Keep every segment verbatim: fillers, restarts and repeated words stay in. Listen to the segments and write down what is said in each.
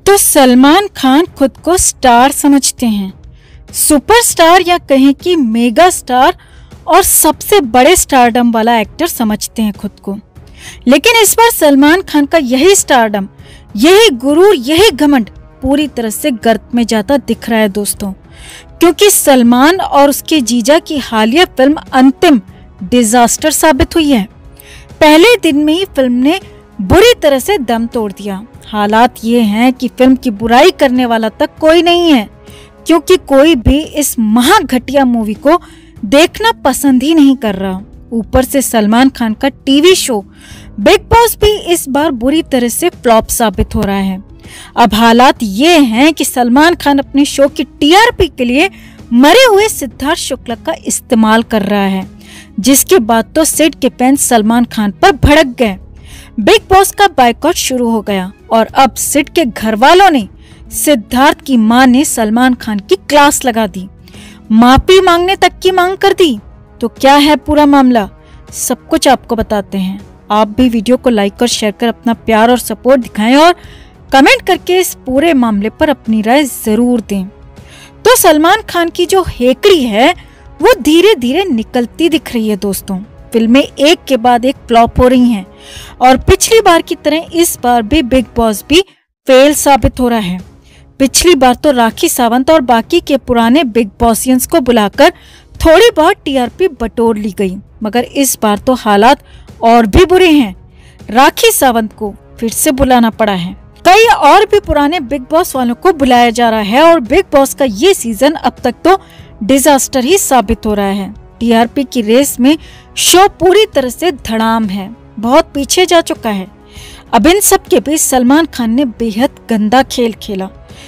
तो सलमान खान खुद को स्टार समझते हैं, सुपरस्टार या कहें कि मेगा स्टार और सबसे बड़े स्टारडम वाला एक्टर समझते हैं खुद को। लेकिन इस बार सलमान खान का यही स्टारडम, यही गुरूर, यही घमंड पूरी तरह से गर्त में जाता दिख रहा है दोस्तों, क्योंकि सलमान और उसके जीजा की हालिया फिल्म अंतिम डिजास्टर साबित हुई है। पहले दिन में ही फिल्म ने बुरी तरह से दम तोड़ दिया। हालात ये हैं कि फिल्म की बुराई करने वाला तक कोई नहीं है, क्योंकि कोई भी इस महा घटिया मूवी को देखना पसंद ही नहीं कर रहा। ऊपर से सलमान खान का टीवी शो बिग बॉस भी इस बार बुरी तरह से फ्लॉप साबित हो रहा है। अब हालात ये हैं कि सलमान खान अपने शो की टीआरपी के लिए मरे हुए सिद्धार्थ शुक्ला का इस्तेमाल कर रहा है, जिसके बाद तो सिड के फैंस सलमान खान पर भड़क गए। बिग बॉस का बायकॉट शुरू हो गया और अब सिड के घर वालों ने सिद्धार्थ की मां ने सलमान खान की क्लास लगा दी, माफी मांगने तक की मांग कर दी। तो क्या है पूरा मामला, सब कुछ आपको बताते हैं। आप भी वीडियो को लाइक और शेयर कर अपना प्यार और सपोर्ट दिखाएं और कमेंट करके इस पूरे मामले पर अपनी राय जरूर दें। तो सलमान खान की जो हेकड़ी है वो धीरे धीरे निकलती दिख रही है दोस्तों। फिल्में एक के बाद एक फ्लॉप हो रही हैं और पिछली बार की तरह इस बार भी बिग बॉस भी फेल साबित हो रहा है। पिछली बार तो राखी सावंत और बाकी के पुराने बिग बॉसियंस को बुलाकर थोड़ी बहुत टीआरपी बटोर ली गई, मगर इस बार तो हालात और भी बुरे हैं। राखी सावंत को फिर से बुलाना पड़ा है, कई और भी पुराने बिग बॉस वालों को बुलाया जा रहा है और बिग बॉस का ये सीजन अब तक तो डिजास्टर ही साबित हो रहा है। टीआरपी की रेस में शो पूरी तरह से धड़ाम है, बहुत पीछे जा चुका है। अब इन सब के बीच सलमान खान ने बेहद गंदा खेल खेला,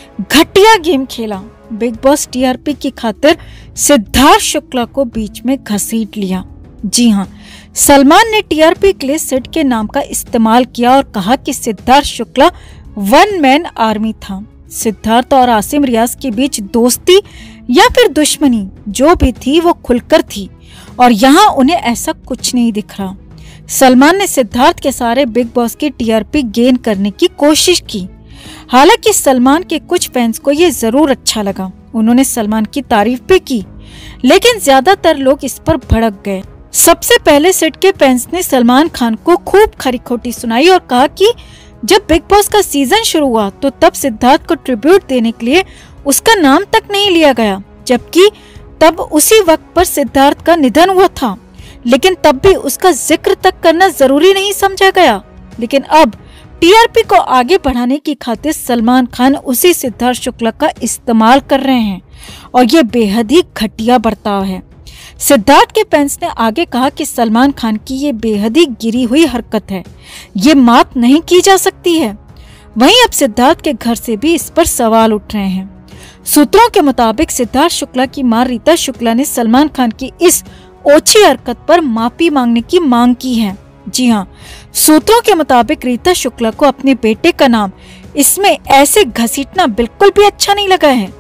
घटिया गेम खेला। बिग बॉस टीआरपी की खातिर सिद्धार्थ शुक्ला को बीच में घसीट लिया। जी हाँ, सलमान ने टीआरपी के लिए सिड के नाम का इस्तेमाल किया और कहा कि Siddharth Shukla one man army था। सिद्धार्थ और आसिम रियाज के बीच दोस्ती या फिर दुश्मनी जो भी थी वो खुलकर थी और यहाँ उन्हें ऐसा कुछ नहीं दिख रहा। सलमान ने सिद्धार्थ के सारे बिग बॉस की टीआरपी गेन करने की कोशिश की। हालांकि सलमान के कुछ फैंस को ये जरूर अच्छा लगा, उन्होंने सलमान की तारीफ भी की, लेकिन ज्यादातर लोग इस पर भड़क गए। सबसे पहले सिड के फैंस ने सलमान खान को खूब खरी खोटी सुनाई और कहा कि जब बिग बॉस का सीजन शुरू हुआ तो तब सिद्धार्थ को ट्रिब्यूट देने के लिए उसका नाम तक नहीं लिया गया, जबकि तब उसी वक्त पर सिद्धार्थ का निधन हुआ था, लेकिन तब भी उसका जिक्र तक करना जरूरी नहीं समझा गया। लेकिन अब टीआरपी को आगे बढ़ाने की खातिर सलमान खान उसी सिद्धार्थ शुक्ला का इस्तेमाल कर रहे हैं और ये बेहद ही घटिया बर्ताव है। सिद्धार्थ के फैंस ने आगे कहा कि सलमान खान की ये बेहद ही गिरी हुई हरकत है, ये माफ नहीं की जा सकती है। वहीं अब सिद्धार्थ के घर से भी इस पर सवाल उठ रहे हैं। सूत्रों के मुताबिक सिद्धार्थ शुक्ला की मां रीता शुक्ला ने सलमान खान की इस ओछी हरकत पर माफी मांगने की मांग की है। जी हाँ, सूत्रों के मुताबिक रीता शुक्ला को अपने बेटे का नाम इसमें ऐसे घसीटना बिल्कुल भी अच्छा नहीं लगा है।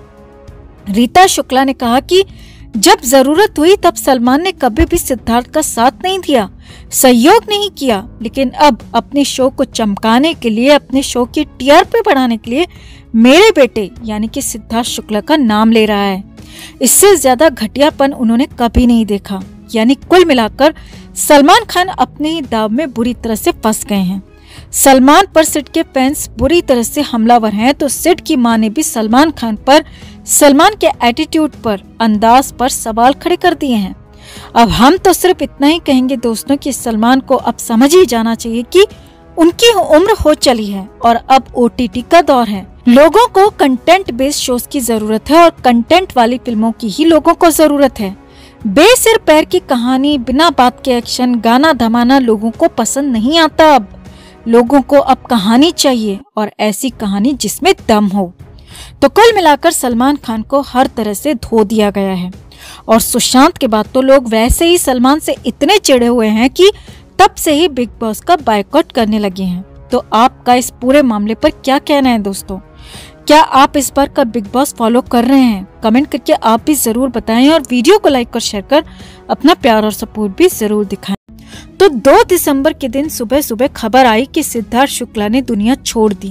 रीता शुक्ला ने कहा कि जब जरूरत हुई तब सलमान ने कभी भी सिद्धार्थ का साथ नहीं दिया, सहयोग नहीं किया, लेकिन अब अपने शो को चमकाने के लिए, अपने शो की टीआरपी बढ़ाने के लिए मेरे बेटे यानी कि सिद्धार्थ शुक्ला का नाम ले रहा है। इससे ज्यादा घटियापन उन्होंने कभी नहीं देखा। यानी कुल मिलाकर सलमान खान अपने ही दाव में बुरी तरह से फंस गए हैं। सलमान पर सिड के फैंस बुरी तरह से हमलावर हैं, तो सिड की मां ने भी सलमान खान पर, सलमान के एटीट्यूड पर, अंदाज पर सवाल खड़े कर दिए हैं। अब हम तो सिर्फ इतना ही कहेंगे दोस्तों कि सलमान को अब समझ ही जाना चाहिए कि उनकी उम्र हो चली है और अब ओटीटी का दौर है। लोगों को कंटेंट बेस्ड शोज की जरूरत है और कंटेंट वाली फिल्मों की ही लोगों को जरूरत है। बेसिर पैर की कहानी, बिना बात के एक्शन, गाना धमाना लोगों को पसंद नहीं आता। अब लोगों को अब कहानी चाहिए और ऐसी कहानी जिसमें दम हो। तो कुल मिलाकर सलमान खान को हर तरह से धो दिया गया है और सुशांत के बाद तो लोग वैसे ही सलमान से इतने चिढ़े हुए हैं कि तब से ही बिग बॉस का बायकॉट करने लगे हैं। तो आपका इस पूरे मामले पर क्या कहना है दोस्तों? क्या आप इस बार का बिग बॉस फॉलो कर रहे हैं? कमेंट करके आप भी जरूर बताएं और वीडियो को लाइक और शेयर कर अपना प्यार और सपोर्ट भी जरूर दिखाएं। तो दो दिसंबर के दिन सुबह सुबह खबर आई कि सिद्धार्थ शुक्ला ने दुनिया छोड़ दी।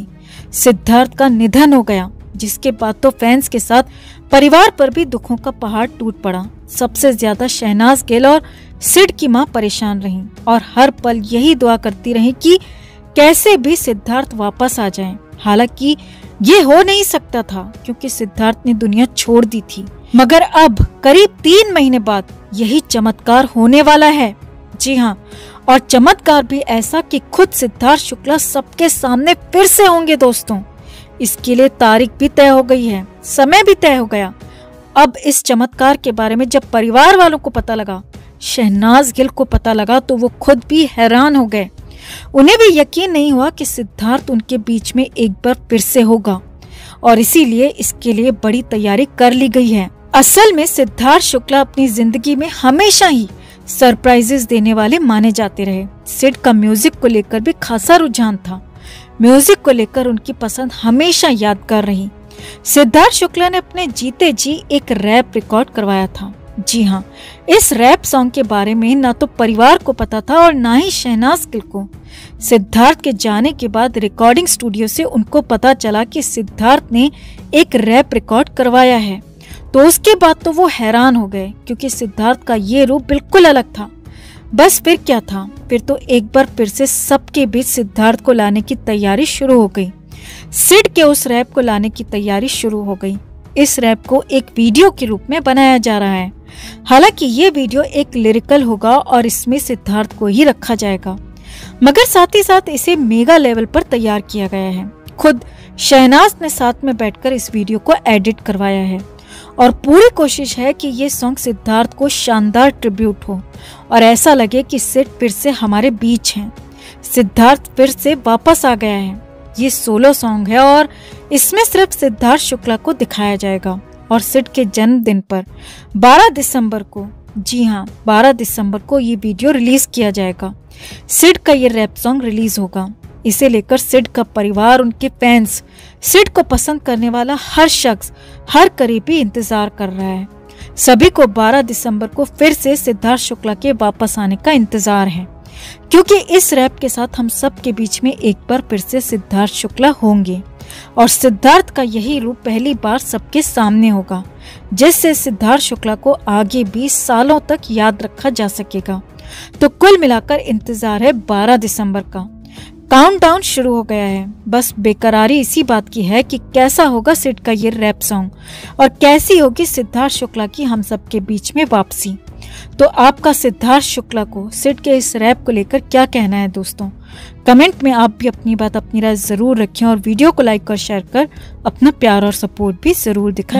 सिद्धार्थ का निधन हो गया, जिसके बाद तो फैंस के साथ परिवार पर भी दुखों का पहाड़ टूट पड़ा। सबसे ज्यादा शहनाज गिल और सिड की मां परेशान रहीं और हर पल यही दुआ करती रहीं कि कैसे भी सिद्धार्थ वापस आ जाएं। हालांकि ये हो नहीं सकता था क्योंकि सिद्धार्थ ने दुनिया छोड़ दी थी, मगर अब करीब तीन महीने बाद यही चमत्कार होने वाला है। जी हाँ, और चमत्कार भी ऐसा कि खुद सिद्धार्थ शुक्ला सबके सामने फिर से होंगे दोस्तों। इसके लिए तारीख भी तय हो गई है, समय भी तय हो गया। अब इस चमत्कार के बारे में जब परिवार वालों को पता लगा, शहनाज गिल को पता लगा, तो वो खुद भी हैरान हो गए। उन्हें भी यकीन नहीं हुआ कि सिद्धार्थ उनके बीच में एक बार फिर से होगा और इसीलिए इसके लिए बड़ी तैयारी कर ली गई है। असल में सिद्धार्थ शुक्ला अपनी जिंदगी में हमेशा ही सरप्राइजेस देने वाले माने जाते रहे। सिड का म्यूजिक को लेकर भी खासा रुझान था। म्यूजिक को लेकर उनकी पसंद हमेशा यादगार रही। सिद्धार्थ शुक्ला ने अपने जीते जी एक रैप रिकॉर्ड करवाया था। जी हाँ, इस रैप सॉन्ग के बारे में ना तो परिवार को पता था और ना ही शहनाज गिल को। सिद्धार्थ के जाने के बाद रिकॉर्डिंग स्टूडियो से उनको पता चला कि सिद्धार्थ ने एक रैप रिकॉर्ड करवाया है, तो उसके बाद तो वो हैरान हो गए क्योंकि सिद्धार्थ का ये रूप बिल्कुल अलग था। बस फिर क्या था, फिर तो एक बार फिर से सबके बीच सिद्धार्थ को लाने की तैयारी शुरू हो गई। सिड के उस रैप को लाने की तैयारी शुरू हो गई। इस रैप को एक वीडियो के रूप में बनाया जा रहा है। हालांकि ये वीडियो एक लिरिकल होगा और इसमें सिद्धार्थ को ही रखा जाएगा, मगर साथ ही साथ इसे मेगा लेवल पर तैयार किया गया है। खुद शहनाज ने साथ में बैठकर इस वीडियो को एडिट करवाया है और पूरी कोशिश है कि ये सॉन्ग सिद्धार्थ को शानदार ट्रिब्यूट हो और ऐसा लगे कि सिड फिर से हमारे बीच हैं। सिद्धार्थ फिर से वापस आ गया है। ये सोलो सॉन्ग है और इसमें सिर्फ सिद्धार्थ शुक्ला को दिखाया जाएगा और सिड के जन्मदिन पर बारह दिसंबर को, जी हाँ बारह दिसंबर को ये वीडियो रिलीज किया जाएगा। सिड का ये रैप सॉन्ग रिलीज होगा। इसे लेकर सिड का परिवार, उनके फैंस, सिड को पसंद करने वाला हर शख्स, हर करीबी इंतजार कर रहा है। सभी को बारह दिसंबर को फिर से सिद्धार्थ शुक्ला के वापस आने का इंतजार है, क्योंकि इस रैप के साथ हम सब के बीच में एक बार फिर से सिद्धार्थ शुक्ला होंगे और सिद्धार्थ का यही रूप पहली बार सबके सामने होगा, जिससे सिद्धार्थ शुक्ला को आगे बीस सालों तक याद रखा जा सकेगा। तो कुल मिलाकर इंतजार है बारह दिसंबर का। काउंटडाउन शुरू हो गया है। बस बेकरारी इसी बात की है कि कैसा होगा सिड का ये रैप सॉन्ग और कैसी होगी सिद्धार्थ शुक्ला की हम सब के बीच में वापसी। तो आपका सिद्धार्थ शुक्ला को सिड के इस रैप को लेकर क्या कहना है दोस्तों? कमेंट में आप भी अपनी बात, अपनी राय जरूर रखें और वीडियो को लाइक और शेयर कर अपना प्यार और सपोर्ट भी जरूर दिखाएं।